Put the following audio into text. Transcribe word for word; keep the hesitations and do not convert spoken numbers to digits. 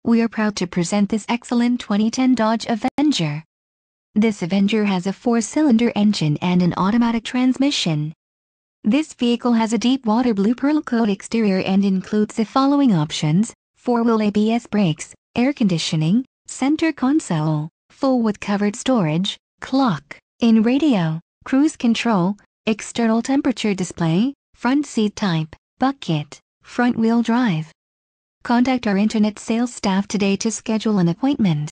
We are proud to present this excellent twenty ten Dodge Avenger. This Avenger has a four-cylinder engine and an automatic transmission. This vehicle has a deep water blue Pearlcoat exterior and includes the following options: four-wheel A B S brakes, air conditioning, center console, full with covered storage, clock, in radio, cruise control, external temperature display, front seat type, bucket, front wheel drive. Contact our internet sales staff today to schedule an appointment.